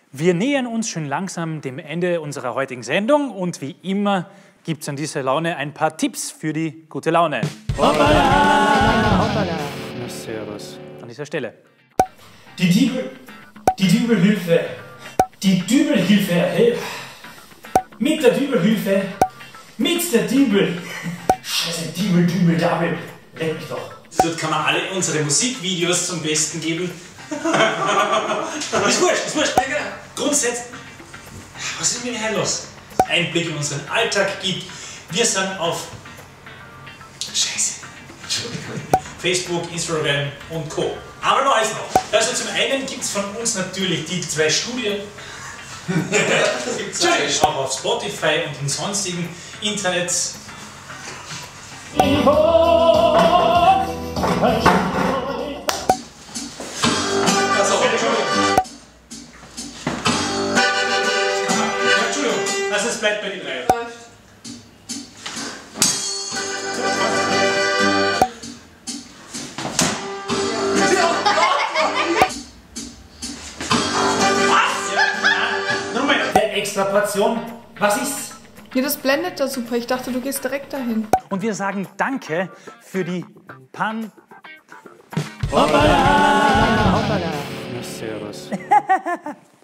Wir nähern uns schon langsam dem Ende unserer heutigen Sendung und wie immer gibt es an dieser Laune ein paar Tipps für die gute Laune. Hoppala! Hoppala! Na, servus. An dieser Stelle. Die Dübelhilfe. Die Dübelhilfe. Mit der Dübelhilfe. Mit der Dübel. Scheiße, Dübel, Dabel. Leck mich doch. Dort kann man alle unsere Musikvideos zum Besten geben. Ist wurscht. Grundsätzlich, was ist mit mir los? Einblick in unseren Alltag gibt. Wir sind auf Facebook, Instagram und Co. Aber noch eins noch. Also zum einen gibt es von uns natürlich die 2 Studien. Auch auf Spotify und in sonstigen Internets. Also es bleibt bei den 3. Der Extraportion. Was ist's? Ja, das blendet da super. Ich dachte, du gehst direkt dahin. Und wir sagen Danke für die Hoppala! Hoppala! Na, servus.